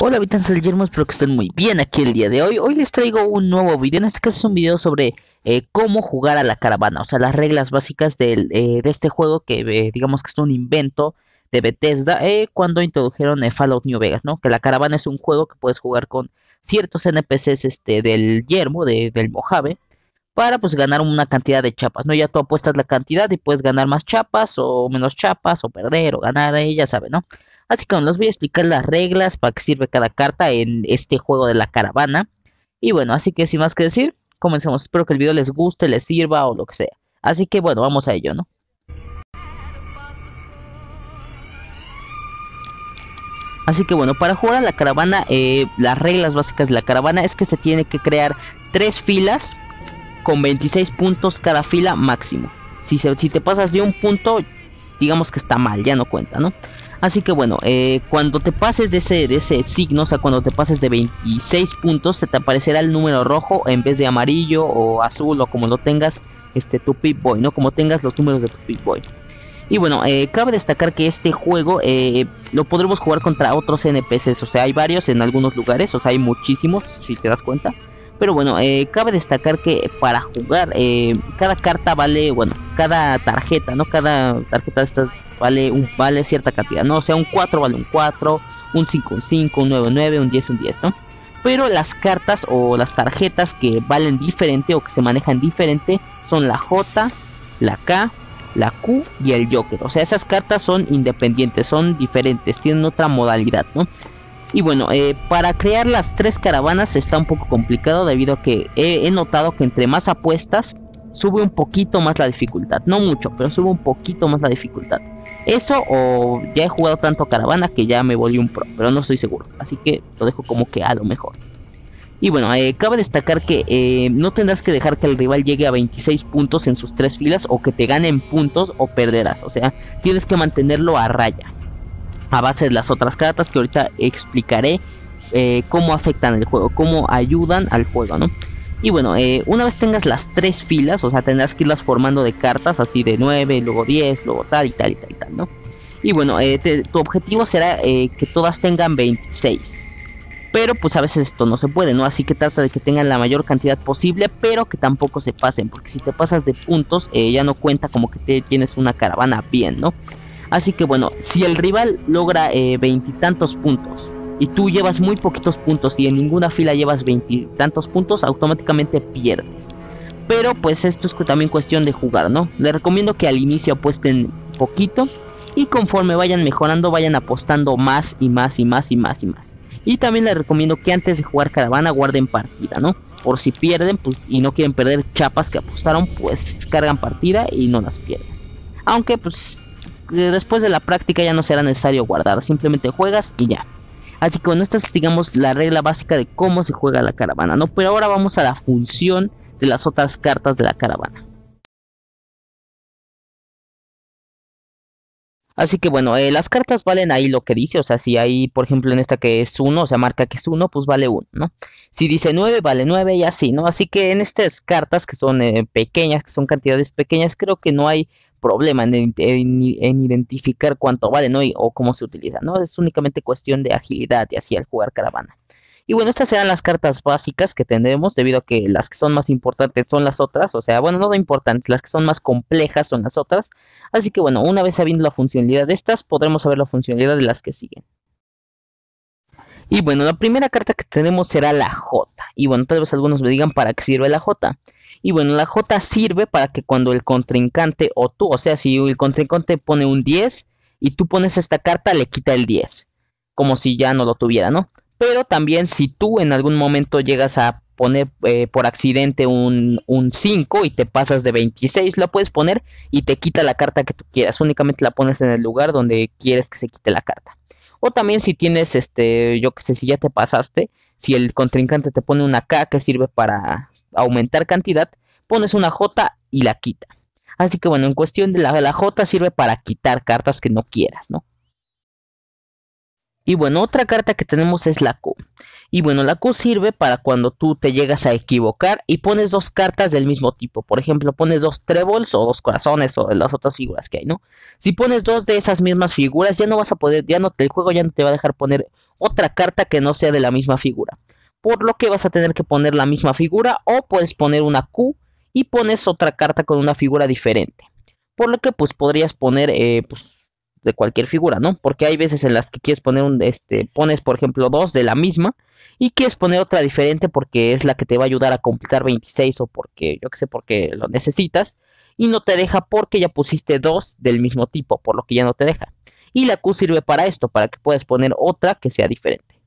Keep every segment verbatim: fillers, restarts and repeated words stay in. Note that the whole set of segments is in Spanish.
Hola habitantes del Yermo, espero que estén muy bien aquí el día de hoy. Hoy les traigo un nuevo video, en este caso es un video sobre eh, cómo jugar a la caravana, o sea, las reglas básicas del, eh, de este juego que eh, digamos que es un invento de Bethesda eh, cuando introdujeron eh, Fallout New Vegas, ¿no? Que la caravana es un juego que puedes jugar con ciertos N P Cs este, del Yermo, de, del Mojave, para pues ganar una cantidad de chapas, ¿no? Ya tú apuestas la cantidad y puedes ganar más chapas o menos chapas o perder o ganar, eh, ya saben, ¿no? Así que bueno, les voy a explicar las reglas para qué sirve cada carta en este juego de la caravana. Y bueno, así que sin más que decir, comencemos. Espero que el video les guste, les sirva o lo que sea. Así que bueno, vamos a ello, ¿no? Así que bueno, para jugar a la caravana, eh, las reglas básicas de la caravana es que se tiene que crear tres filas con veintiséis puntos cada fila máximo. Si, se, si te pasas de un punto, digamos que está mal, ya no cuenta, ¿no? Así que bueno, eh, cuando te pases de ese, de ese signo, o sea, cuando te pases de veintiséis puntos, se te aparecerá el número rojo en vez de amarillo o azul o como lo tengas, este, tu Pip-Boy, ¿no? Como tengas los números de tu Pip-Boy. Y bueno, eh, cabe destacar que este juego eh, lo podremos jugar contra otros N P Cs, o sea, hay varios en algunos lugares, o sea, hay muchísimos, si te das cuenta. Pero bueno, eh, cabe destacar que para jugar, eh, cada carta vale, bueno, cada tarjeta, ¿no? Cada tarjeta de estas vale, un, vale cierta cantidad, ¿no? O sea, un cuatro vale un cuatro, un cinco un cinco, un nueve un nueve, un diez un diez, ¿no? Pero las cartas o las tarjetas que valen diferente o que se manejan diferente son la J, la K, la Q y el Joker. O sea, esas cartas son independientes, son diferentes, tienen otra modalidad, ¿no? Y bueno, eh, para crear las tres caravanas está un poco complicado debido a que he, he notado que entre más apuestas sube un poquito más la dificultad. No mucho, pero sube un poquito más la dificultad. Eso o ya he jugado tanto caravana que ya me volví un pro, pero no estoy seguro. Así que lo dejo como que a lo mejor. Y bueno, eh, cabe destacar que eh, no tendrás que dejar que el rival llegue a veintiséis puntos en sus tres filas o que te ganen puntos o perderás. O sea, tienes que mantenerlo a raya, a base de las otras cartas que ahorita explicaré eh, cómo afectan el juego, cómo ayudan al juego, ¿no? Y bueno, eh, una vez tengas las tres filas, o sea, tendrás que irlas formando de cartas, así de nueve, luego diez, luego tal y tal y tal y tal, ¿no? Y bueno, eh, te, tu objetivo será eh, que todas tengan veintiséis. Pero pues a veces esto no se puede, ¿no? Así que trata de que tengan la mayor cantidad posible, pero que tampoco se pasen, porque si te pasas de puntos, eh, ya no cuenta como que te tienes una caravana bien, ¿no? Así que bueno, si el rival logra veintitantos puntos y tú llevas muy poquitos puntos y en ninguna fila llevas veintitantos puntos, automáticamente pierdes. Pero pues esto es también cuestión de jugar, ¿no? Les recomiendo que al inicio apuesten poquito y conforme vayan mejorando vayan apostando más y más y más y más y más. Y también les recomiendo que antes de jugar caravana guarden partida, ¿no? Por si pierden pues, y no quieren perder chapas que apostaron, pues cargan partida y no las pierden. Aunque pues después de la práctica ya no será necesario guardar, simplemente juegas y ya. Así que bueno, esta es digamos la regla básica de cómo se juega la caravana, ¿no? Pero ahora vamos a la función de las otras cartas de la caravana. Así que bueno, eh, las cartas valen ahí lo que dice, o sea, si hay, por ejemplo, en esta que es uno, o sea, marca que es uno, pues vale uno, ¿no? Si dice nueve, vale nueve y así, ¿no? Así que en estas cartas que son eh, pequeñas, que son cantidades pequeñas, creo que no hay problema en, en, en identificar cuánto vale, ¿no? Y, o cómo se utiliza, ¿no? Es únicamente cuestión de agilidad y así al jugar caravana. Y bueno, estas serán las cartas básicas que tendremos, debido a que las que son más importantes son las otras, o sea, bueno, no importantes, las que son más complejas son las otras. Así que bueno, una vez sabiendo la funcionalidad de estas, podremos saber la funcionalidad de las que siguen. Y bueno, la primera carta que tenemos será la J. Y bueno, tal vez algunos me digan para qué sirve la J. Y bueno, la J sirve para que cuando el contrincante o tú, o sea, si el contrincante pone un diez y tú pones esta carta, le quita el diez. Como si ya no lo tuviera, ¿no? Pero también si tú en algún momento llegas a poner eh, por accidente un, un cinco y te pasas de veintiséis, lo puedes poner y te quita la carta que tú quieras. Únicamente la pones en el lugar donde quieres que se quite la carta. O también si tienes, este, yo que sé, si ya te pasaste, si el contrincante te pone una K que sirve para aumentar cantidad, pones una J y la quita. Así que bueno, en cuestión de la, la J sirve para quitar cartas que no quieras, ¿no? Y bueno, otra carta que tenemos es la Q. Y bueno, la Q sirve para cuando tú te llegas a equivocar y pones dos cartas del mismo tipo. Por ejemplo, pones dos tréboles o dos corazones o las otras figuras que hay, ¿no? Si pones dos de esas mismas figuras, ya no vas a poder, ya no, el juego ya no te va a dejar poner otra carta que no sea de la misma figura. Por lo que vas a tener que poner la misma figura o puedes poner una Q y pones otra carta con una figura diferente. Por lo que pues podrías poner eh, pues, de cualquier figura, ¿no? Porque hay veces en las que quieres poner un, este, pones por ejemplo dos de la misma y quieres poner otra diferente porque es la que te va a ayudar a completar veintiséis o porque, yo que sé, porque lo necesitas. Y no te deja porque ya pusiste dos del mismo tipo, por lo que ya no te deja. Y la Q sirve para esto, para que puedas poner otra que sea diferente.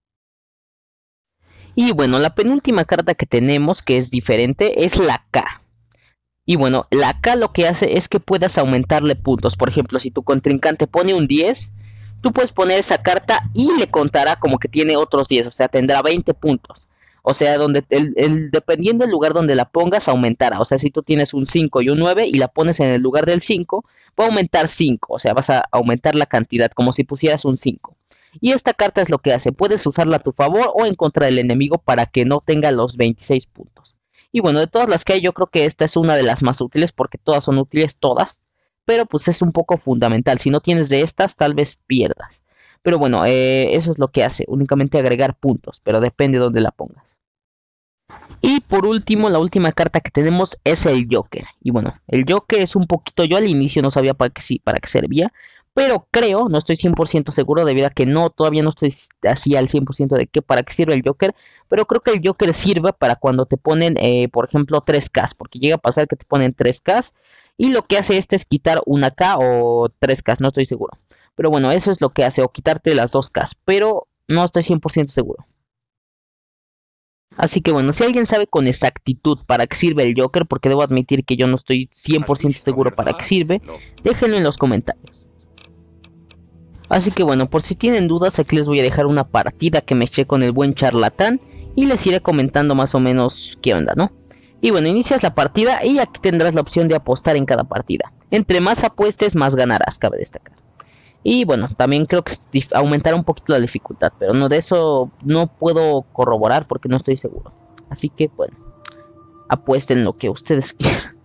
Y bueno, la penúltima carta que tenemos que es diferente es la K. Y bueno, la K lo que hace es que puedas aumentarle puntos. Por ejemplo, si tu contrincante pone un diez, tú puedes poner esa carta y le contará como que tiene otros diez, o sea, tendrá veinte puntos. O sea, donde el, el, dependiendo del lugar donde la pongas, aumentará. O sea, si tú tienes un cinco y un nueve y la pones en el lugar del cinco, va a aumentar cinco. O sea, vas a aumentar la cantidad como si pusieras un cinco. Y esta carta es lo que hace. Puedes usarla a tu favor o en contra del enemigo para que no tenga los veintiséis puntos. Y bueno, de todas las que hay, yo creo que esta es una de las más útiles porque todas son útiles, todas. Pero pues es un poco fundamental. Si no tienes de estas, tal vez pierdas. Pero bueno, eh, eso es lo que hace. Únicamente agregar puntos, pero depende de dónde la pongas. Y por último, la última carta que tenemos es el Joker. Y bueno, el Joker es un poquito, yo al inicio no sabía para qué, sí, para qué servía, pero creo, no estoy cien por ciento seguro debido a que no, todavía no estoy así al cien por ciento de qué para qué sirve el Joker, pero creo que el Joker sirve para cuando te ponen, eh, por ejemplo, tres K, porque llega a pasar que te ponen tres K y lo que hace este es quitar una K o tres K, no estoy seguro. Pero bueno, eso es lo que hace, o quitarte las dos K, pero no estoy cien por ciento seguro. Así que bueno, si alguien sabe con exactitud para qué sirve el Joker, porque debo admitir que yo no estoy cien por ciento seguro para qué sirve, déjenlo en los comentarios. Así que bueno, por si tienen dudas, aquí les voy a dejar una partida que me eché con el buen charlatán y les iré comentando más o menos qué onda, ¿no? Y bueno, inicias la partida y aquí tendrás la opción de apostar en cada partida. Entre más apuestes, más ganarás, cabe destacar. Y bueno, también creo que aumentará un poquito la dificultad, pero no de eso no puedo corroborar porque no estoy seguro. Así que bueno, apuesten lo que ustedes quieran.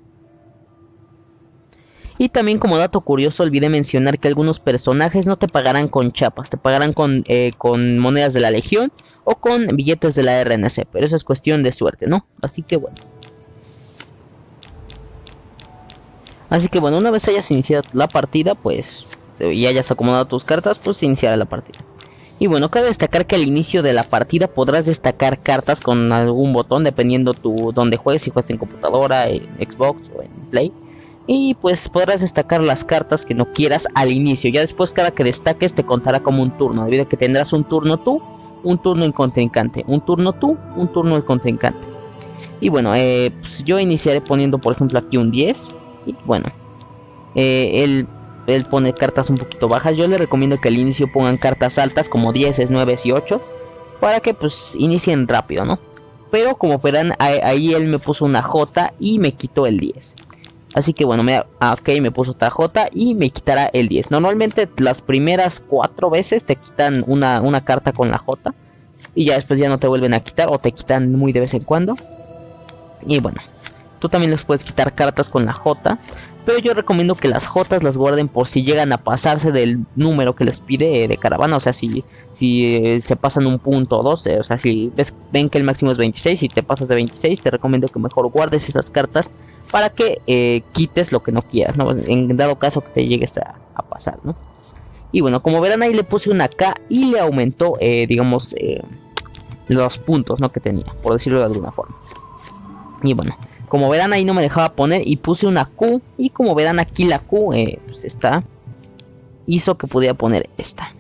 Y también como dato curioso, olvidé mencionar que algunos personajes no te pagarán con chapas, te pagarán con, eh, con monedas de la Legión o con billetes de la R N C, pero eso es cuestión de suerte, ¿no? Así que bueno. Así que bueno, una vez hayas iniciado la partida, pues, y hayas acomodado tus cartas, pues iniciará la partida. Y bueno, cabe destacar que al inicio de la partida podrás destacar cartas con algún botón, dependiendo tu donde juegues, si juegas en computadora, en Xbox o en Play. Y pues podrás destacar las cartas que no quieras al inicio. Ya después cada que destaques te contará como un turno, debido a que tendrás un turno tú, un turno el contrincante, un turno tú, un turno el contrincante. Y bueno, eh, pues yo iniciaré poniendo por ejemplo aquí un diez. Y bueno, eh, él, él pone cartas un poquito bajas. Yo le recomiendo que al inicio pongan cartas altas como diez, nueve y ocho, para que pues inicien rápido, ¿no? Pero como verán, ahí, ahí él me puso una J y me quitó el diez. Así que bueno, me, ok, me puso otra J y me quitará el diez. Normalmente las primeras cuatro veces te quitan una, una carta con la J. Y ya después ya no te vuelven a quitar o te quitan muy de vez en cuando. Y bueno, tú también les puedes quitar cartas con la J. Pero yo recomiendo que las Jotas las guarden por si llegan a pasarse del número que les pide de caravana. O sea, si, si eh, se pasan un punto o dos. Eh, o sea, si ves, ven que el máximo es veintiséis y te pasas de veintiséis, te recomiendo que mejor guardes esas cartas para que eh, quites lo que no quieras, ¿no? En dado caso que te llegues a, a pasar, ¿no? Y bueno, como verán ahí le puse una K y le aumentó, eh, digamos, eh, los puntos, ¿no? Que tenía, por decirlo de alguna forma. Y bueno, como verán ahí no me dejaba poner y puse una Q. Y como verán aquí la Q, eh, pues está, hizo que pudiera poner esta.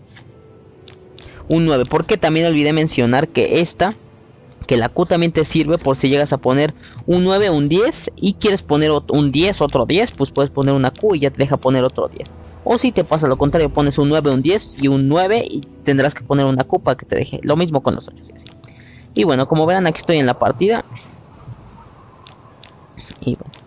Un nueve, porque también olvidé mencionar que esta... que la Q también te sirve por si llegas a poner un nueve, un diez y quieres poner un diez, otro diez, pues puedes poner una Q y ya te deja poner otro diez. O si te pasa lo contrario, pones un nueve, un diez y un nueve y tendrás que poner una Q para que te deje. Lo mismo con los ocho y así. Y bueno, como verán aquí estoy en la partida. Y bueno.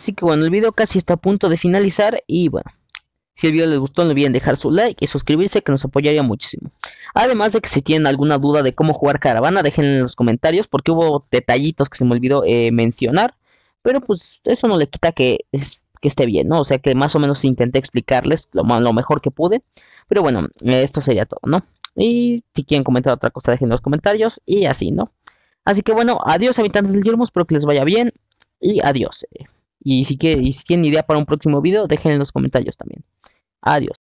Así que bueno, el video casi está a punto de finalizar y bueno, si el video les gustó no olviden dejar su like y suscribirse, que nos apoyaría muchísimo. Además de que si tienen alguna duda de cómo jugar caravana, déjenla en los comentarios porque hubo detallitos que se me olvidó eh, mencionar. Pero pues eso no le quita que, es, que esté bien, ¿no? O sea que más o menos intenté explicarles lo, lo mejor que pude. Pero bueno, eh, esto sería todo, ¿no? Y si quieren comentar otra cosa, dejen en los comentarios y así, ¿no? Así que bueno, adiós habitantes del Yermo, espero que les vaya bien y adiós. Y si, quieren, y si tienen idea para un próximo video, dejen en los comentarios también. Adiós.